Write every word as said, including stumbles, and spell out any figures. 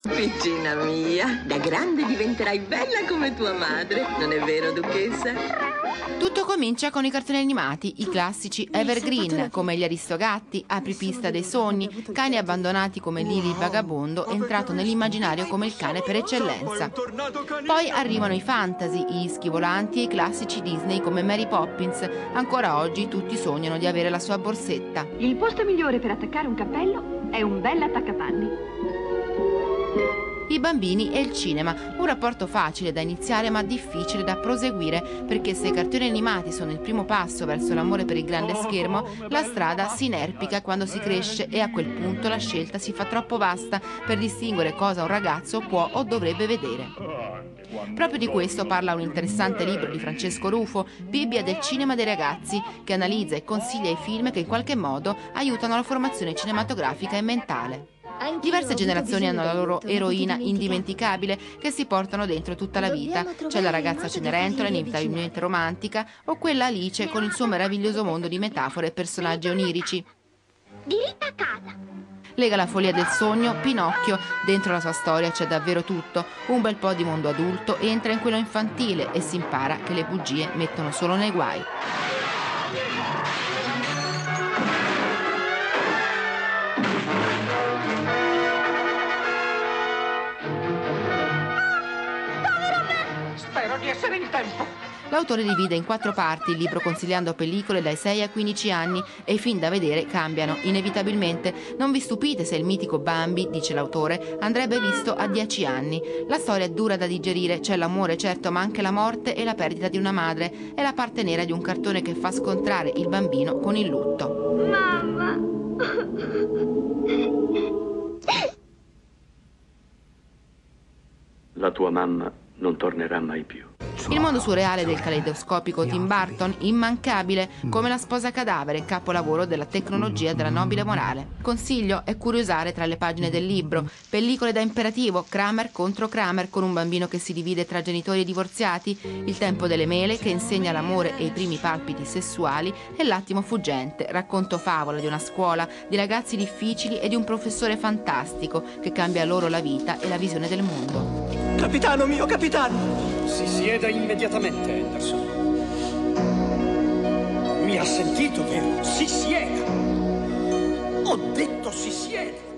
Piccina mia, da grande diventerai bella come tua madre, non è vero, duchessa? Tutto comincia con i cartoni animati, i classici evergreen come gli Aristogatti, Apripista dei sogni, cani abbandonati come Lili il vagabondo, entrato nell'immaginario come il cane per eccellenza. Poi arrivano i fantasy, gli schivolanti e i classici Disney come Mary Poppins. Ancora oggi tutti sognano di avere la sua borsetta. Il posto migliore per attaccare un cappello è un bel attaccapanni. I bambini e il cinema, un rapporto facile da iniziare ma difficile da proseguire, perché se i cartoni animati sono il primo passo verso l'amore per il grande schermo, la strada si inerpica quando si cresce e a quel punto la scelta si fa troppo vasta per distinguere cosa un ragazzo può o dovrebbe vedere. Proprio di questo parla un interessante libro di Francesco Rufo, Bibbia del cinema dei ragazzi, che analizza e consiglia i film che in qualche modo aiutano la formazione cinematografica e mentale. Diverse generazioni hanno la loro eroina indimenticabile che si portano dentro tutta la vita. C'è la ragazza Cenerentola, inevitabilmente romantica, o quella Alice con il suo meraviglioso mondo di metafore e personaggi onirici. Diritta a casa. Lega la follia del sogno, Pinocchio. Dentro la sua storia c'è davvero tutto, un bel po' di mondo adulto, entra in quello infantile e si impara che le bugie mettono solo nei guai. Spero di essere in tempo. L'autore divide in quattro parti il libro consigliando pellicole dai sei ai quindici anni e i film da vedere cambiano inevitabilmente. Non vi stupite se il mitico Bambi, dice l'autore, andrebbe visto a dieci anni. La storia è dura da digerire, c'è l'amore certo ma anche la morte e la perdita di una madre. È la parte nera di un cartone che fa scontrare il bambino con il lutto. Mamma. La tua mamma non tornerà mai più. Il mondo surreale del caleidoscopico Tim Burton, immancabile, come La sposa cadavere, capolavoro della tecnologia e della nobile morale. Consiglio è curiosare tra le pagine del libro. Pellicole da imperativo, Kramer contro Kramer, con un bambino che si divide tra genitori divorziati, Il tempo delle mele che insegna l'amore e i primi palpiti sessuali, e L'attimo fuggente, racconto favola di una scuola, di ragazzi difficili e di un professore fantastico che cambia loro la vita e la visione del mondo. Capitano mio, capitano! Si sieda immediatamente, Anderson. Mi ha sentito, vero? Si sieda! Ho detto si sieda!